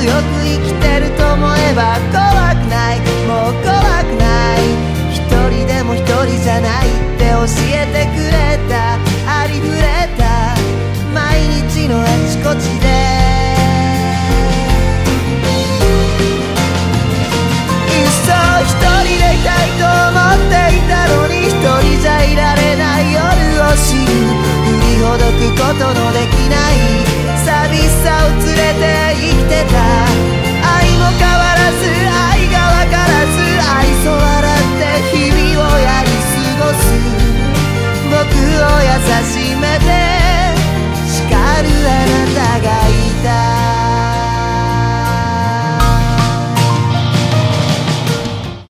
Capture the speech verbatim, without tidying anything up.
強く生きてると思えば怖くない、もう怖くない。一人でも一人じゃないって教えてくれた、ありふれた毎日のあちこちで。いっそ一人でいたいと思っていたのに、一人じゃいられない夜を知る、振りほどくことの